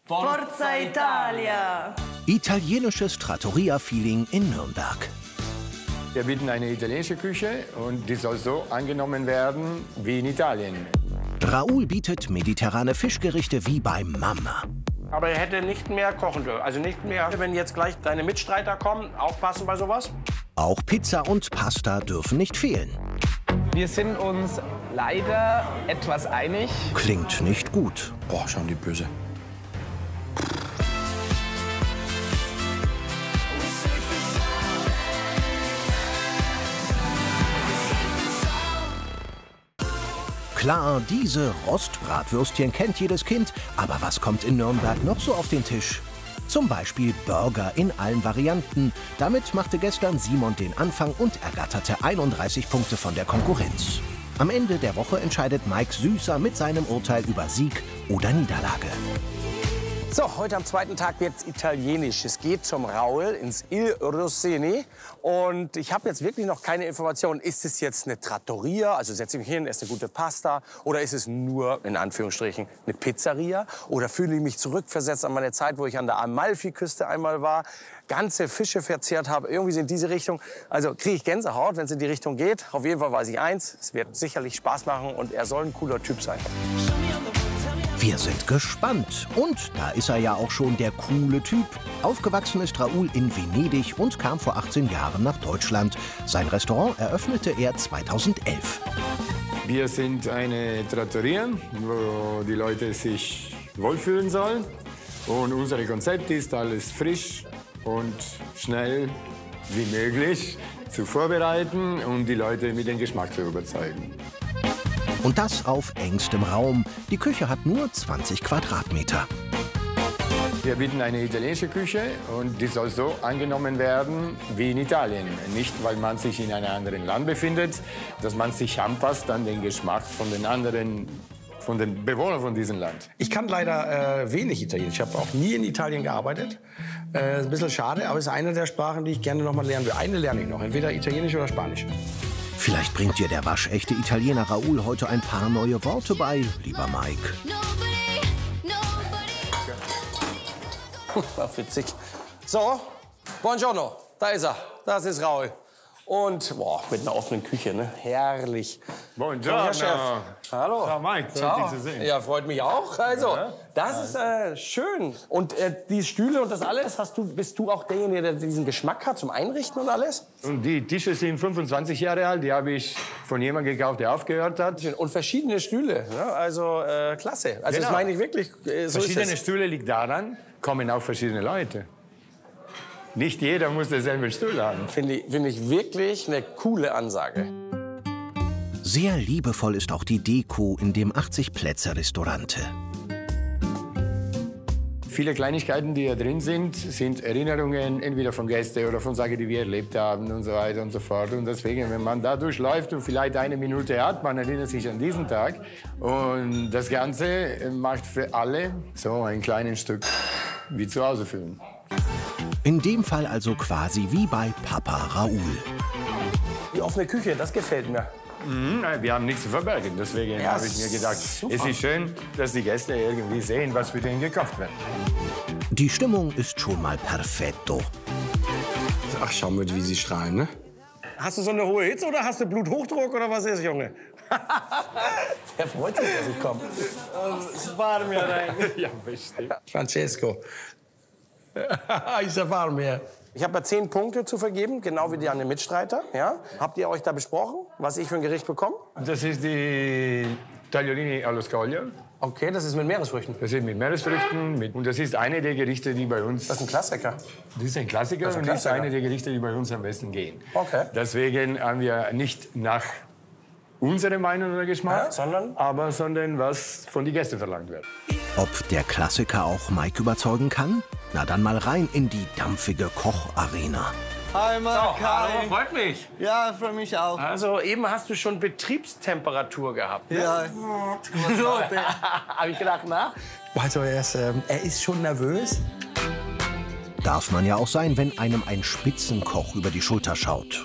Forza Italia! Italienisches Trattoria-Feeling in Nürnberg. Wir bieten eine italienische Küche und die soll so angenommen werden wie in Italien. Raoul bietet mediterrane Fischgerichte wie bei Mama. Aber er hätte nicht mehr kochen dürfen. Also nicht mehr, wenn jetzt gleich deine Mitstreiter kommen, aufpassen bei sowas. Auch Pizza und Pasta dürfen nicht fehlen. Wir sind uns leider etwas einig. Klingt nicht gut. Boah, schauen die böse. Klar, diese Rostbratwürstchen kennt jedes Kind, aber was kommt in Nürnberg noch so auf den Tisch? Zum Beispiel Burger in allen Varianten. Damit machte gestern Simon den Anfang und ergatterte 31 Punkte von der Konkurrenz. Am Ende der Woche entscheidet Mike Süßer mit seinem Urteil über Sieg oder Niederlage. So, heute am zweiten Tag wird's italienisch. Es geht zum Raoul ins Il Rossini. Und ich habe jetzt wirklich noch keine Informationen. Ist es jetzt eine Trattoria, also setze ich mich hin, esse eine gute Pasta? Oder ist es nur, in Anführungsstrichen, eine Pizzeria? Oder fühle ich mich zurückversetzt an meine Zeit, wo ich an der Amalfiküste einmal war, ganze Fische verzehrt habe? Irgendwie so in diese Richtung. Also kriege ich Gänsehaut, wenn es in die Richtung geht. Auf jeden Fall weiß ich eins, es wird sicherlich Spaß machen und er soll ein cooler Typ sein. Wir sind gespannt. Und da ist er ja auch schon, der coole Typ. Aufgewachsen ist Raoul in Venedig und kam vor 18 Jahren nach Deutschland. Sein Restaurant eröffnete er 2011. Wir sind eine Trattoria, wo die Leute sich wohlfühlen sollen. Und unser Konzept ist, alles frisch und schnell wie möglich zu vorbereiten und die Leute mit dem Geschmack zu überzeugen. Und das auf engstem Raum. Die Küche hat nur 20 Quadratmeter. Wir bieten eine italienische Küche und die soll so angenommen werden wie in Italien. Nicht, weil man sich in einem anderen Land befindet, dass man sich anpasst an den Geschmack von den anderen, von den Bewohnern von diesem Land. Ich kann leider wenig Italienisch. Ich habe auch nie in Italien gearbeitet. Ein bisschen schade, aber es ist eine der Sprachen, die ich gerne noch mal lernen will. Eine lerne ich noch, entweder Italienisch oder Spanisch. Vielleicht bringt dir der waschechte Italiener Raoul heute ein paar neue Worte bei, lieber Mike. War witzig. So, buongiorno, da ist er. Das ist Raoul. Und boah, mit einer offenen Küche, ne? Herrlich. Buongiorno. Herr Chef. Hallo. Ciao, Mike. Ciao. Dich zu sehen. Ja, freut mich auch. Also, das ist schön. Und die Stühle und das alles, bist du auch derjenige, der diesen Geschmack hat zum Einrichten und alles? Und die Tische sind 25 Jahre alt. Die habe ich von jemandem gekauft, der aufgehört hat. Und verschiedene Stühle. Ne? Also, klasse. Also, das meine ich wirklich. So Verschiedene Stühle liegt daran, kommen auch verschiedene Leute. Nicht jeder muss denselben Stuhl haben. Finde ich wirklich eine coole Ansage. Sehr liebevoll ist auch die Deko in dem 80-Plätze-Restaurante. Viele Kleinigkeiten, die hier drin sind, sind Erinnerungen entweder von Gästen oder von Sachen, die wir erlebt haben und so weiter und so fort. Und deswegen, wenn man da durchläuft und vielleicht eine Minute hat, man erinnert sich an diesen Tag. Und das Ganze macht für alle so ein kleines Stück wie zu Hause fühlen. In dem Fall also quasi wie bei Papa Raoul. Die offene Küche, das gefällt mir. Wir haben nichts zu verbergen. Deswegen habe ich mir gedacht, super. es ist schön, dass die Gäste irgendwie sehen, was für denen gekocht wird. Die Stimmung ist schon mal perfetto. Ach, schau mal, wie sie strahlen, ne? Hast du so eine hohe Hitze oder hast du Bluthochdruck oder was ist, Junge? Er freut sich, dass ich komme. Es war mir rein. Ja, bestimmt. Francesco. Ich erfahre mehr. Ich habe ja 10 Punkte zu vergeben, genau wie deine Mitstreiter. Ja? Habt ihr euch da besprochen, was ich für ein Gericht bekomme? Das ist die Tagliolini allo scoglio. Okay, das ist mit Meeresfrüchten. Das ist mit Meeresfrüchten. Und das ist eine der Gerichte, die bei uns... Das ist ein Klassiker. Das ist ein Klassiker und das ist eine der Gerichte, die bei uns am besten gehen. Okay. Deswegen haben wir nicht nach unserer Meinung oder Geschmack, sondern was von den Gästen verlangt wird. Ob der Klassiker auch Mike überzeugen kann? Na dann mal rein in die dampfige Kocharena. Hi, Marc. Hallo, freut mich. Ja, freut mich auch. Also eben hast du schon Betriebstemperatur gehabt. Ne? Ja. Habe ich gedacht, na? Also er ist schon nervös. Darf man ja auch sein, wenn einem ein Spitzenkoch über die Schulter schaut.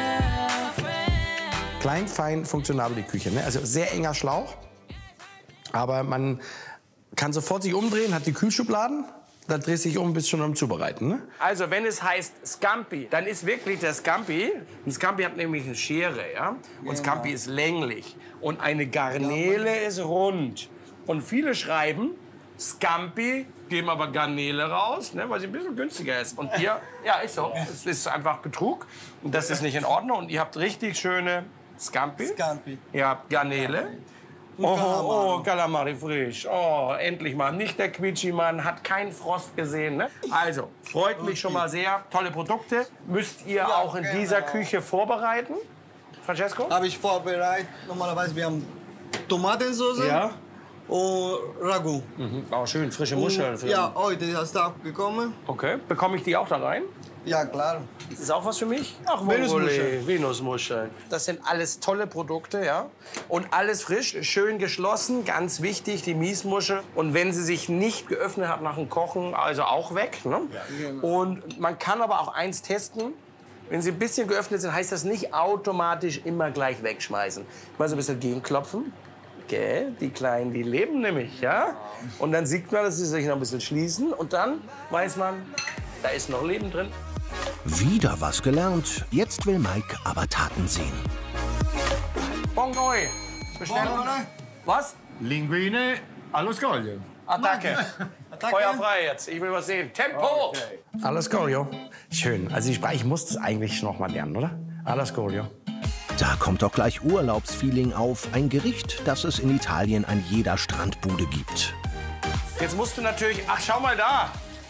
Klein, fein, funktionabel die Küche. Ne? Also sehr enger Schlauch. Aber man kann sofort sich umdrehen, hat die Kühlschubladen. Dann drehst du dich um, bist schon am Zubereiten. Ne? Also wenn es heißt Scampi, dann ist wirklich der Scampi. Ein Scampi hat nämlich eine Schere, ja? Und Scampi ist länglich. Und eine Garnele ist rund. Und viele schreiben Scampi, geben aber Garnele raus, ne, weil sie ein bisschen günstiger ist. Und ihr, ja, ist so. Es ist einfach Betrug. Und das ist nicht in Ordnung. Und ihr habt richtig schöne Scampi. Scampi. Ihr habt Garnele. Oh, Calamari frisch. Oh, endlich mal. Nicht der Quietschi-Mann, hat keinen Frost gesehen. Ne? Also, freut mich schon mal sehr. Tolle Produkte. Müsst ihr auch in dieser Küche vorbereiten? Francesco? Habe ich vorbereitet. Normalerweise wir haben Tomatensauce und Ragout. Oh, schön, frische Muscheln. Ja, heute ist der abgekommen. Okay, bekomme ich die auch da rein? Ja, klar. Ist das auch was für mich? Ach, Venusmuscheln. Venusmuscheln. Das sind alles tolle Produkte, ja. Und alles frisch, schön geschlossen, ganz wichtig, die Miesmuschel. Und wenn sie sich nicht geöffnet hat nach dem Kochen, also auch weg. Ne? Ja, genau. Und man kann aber auch eins testen. Wenn sie ein bisschen geöffnet sind, heißt das nicht automatisch immer gleich wegschmeißen. Mal so ein bisschen gegenklopfen. Okay, die Kleinen, die leben nämlich, ja. Und dann sieht man, dass sie sich noch ein bisschen schließen. Und dann weiß man, da ist noch Leben drin. Wieder was gelernt. Jetzt will Mike aber Taten sehen. Bongoi. Bestellen. Was? Linguine allo scoglio. Attacke. Feuer frei jetzt. Ich will was sehen. Tempo. Okay. Allo scoglio. Schön. Also die Sprache, ich muss das eigentlich noch mal lernen, oder? Allo scoglio. Da kommt doch gleich Urlaubsfeeling auf. Ein Gericht, das es in Italien an jeder Strandbude gibt. Jetzt musst du natürlich... Ach, schau mal da.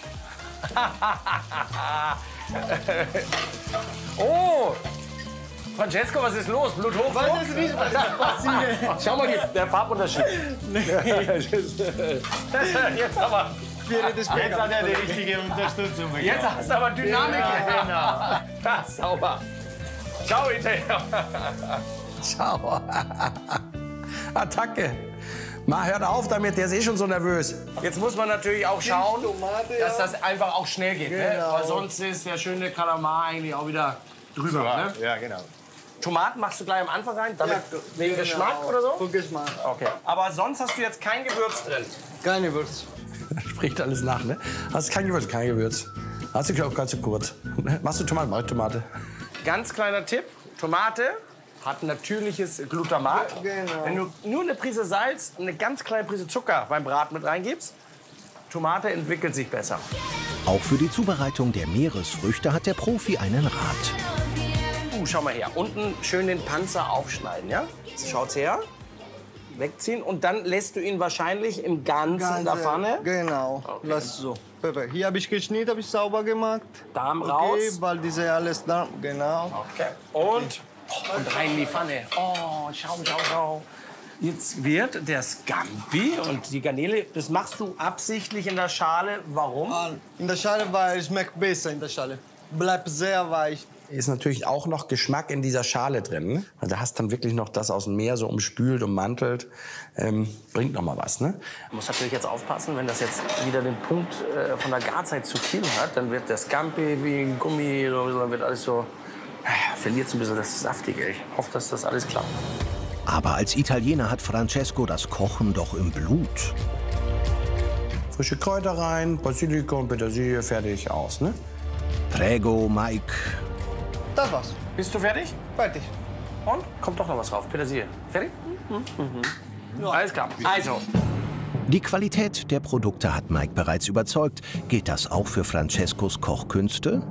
Oh! Francesco, was ist los? Bluthochdruck? Schau mal, der Farbunterschied. Jetzt aber. Jetzt hat er die richtige Unterstützung. Jetzt hast du aber Dynamik. Ja, genau. Sauber. Ciao, Italiener. Ciao. Attacke. Mal hört auf damit, der ist eh schon so nervös. Jetzt muss man natürlich auch schauen, dass das einfach auch schnell geht. Genau. Ne? Weil sonst ist der schöne Kalamar eigentlich auch wieder drüber. Ne? Ja, genau. Tomaten machst du gleich am Anfang rein? Damit wegen Geschmack oder so? Für Geschmack. Okay. Aber sonst hast du jetzt kein Gewürz drin? Keine Gewürz. Spricht alles nach, ne? Hast kein Gewürz, kein Gewürz. Hast du auch ganz so kurz. Machst du Tomate? Mach ich Tomate. Ganz kleiner Tipp. Tomate hat natürliches Glutamat. Genau. Wenn du nur eine Prise Salz und eine ganz kleine Prise Zucker beim Braten mit reingibst, Tomate entwickelt sich besser. Auch für die Zubereitung der Meeresfrüchte hat der Profi einen Rat. Schau mal her. Unten schön den Panzer aufschneiden, ja? Schaut's her. Wegziehen und dann lässt du ihn wahrscheinlich im Ganzen in der Pfanne. Genau, Okay. lass so. Perfekt. Hier habe ich geschnitten, habe ich sauber gemacht. Darm Okay, raus. weil diese alles da, genau. Okay. Und rein in die Pfanne. Oh, schau. Jetzt wird der Scampi und die Garnele, das machst du absichtlich in der Schale. Warum? In der Schale, weil es schmeckt besser in der Schale. Bleibt sehr weich. Ist natürlich auch noch Geschmack in dieser Schale drin. Ne? Also da hast dann wirklich noch das aus dem Meer so umspült, ummantelt. Bringt noch mal was, ne? Man muss natürlich jetzt aufpassen, wenn das jetzt wieder den Punkt von der Garzeit zu viel hat, dann wird der Scampi wie ein Gummi, dann wird alles so, verliert so ein bisschen das Saftige. Ich hoffe, dass das alles klappt. Aber als Italiener hat Francesco das Kochen doch im Blut. Frische Kräuter rein, Basilikum, Petersilie, fertig, aus, ne? Prego, Mike. Das war's. Bist du fertig? Fertig. Und? Kommt doch noch was drauf. Petersilie. Fertig? Alles klar. Also, Die Qualität der Produkte hat Mike bereits überzeugt. Gilt das auch für Francescos Kochkünste?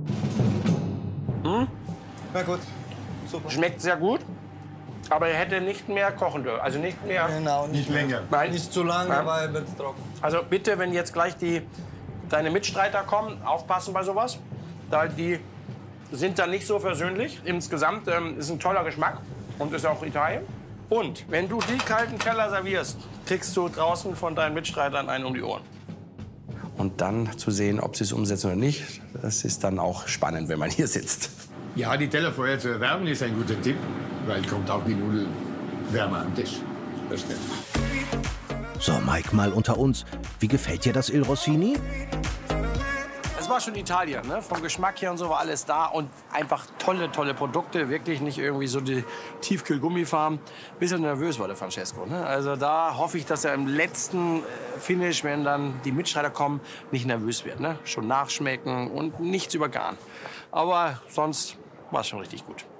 Na gut. Super. schmeckt sehr gut. Aber er hätte nicht mehr kochen dürfen. Also nicht mehr. Genau, Nicht länger. Nein. nicht zu lange, Ja. weil wird es trocken. Also bitte, wenn jetzt gleich deine Mitstreiter kommen, aufpassen bei sowas. Da die sind dann nicht so versöhnlich. Insgesamt ist ein toller Geschmack und ist auch Italien. Und wenn du die kalten Teller servierst, kriegst du draußen von deinen Mitstreitern einen um die Ohren. Und dann zu sehen, ob sie es umsetzen oder nicht, das ist dann auch spannend, wenn man hier sitzt. Ja, die Teller vorher zu erwärmen ist ein guter Tipp, weil kommt auch die Nudel wärmer am Tisch. Das stimmt. So, Mike, mal unter uns. Wie gefällt dir das Il Rossini? Das war schon Italien, ne? Vom Geschmack her und so war alles da und einfach tolle, tolle Produkte. Wirklich nicht irgendwie so die Tiefkühlgummifarm. Bisschen nervös war der Francesco, ne? Also da hoffe ich, dass er im letzten Finish, wenn dann die Mitstreiter kommen, nicht nervös wird, ne? Schon nachschmecken und nichts übergaren. Aber sonst war es schon richtig gut.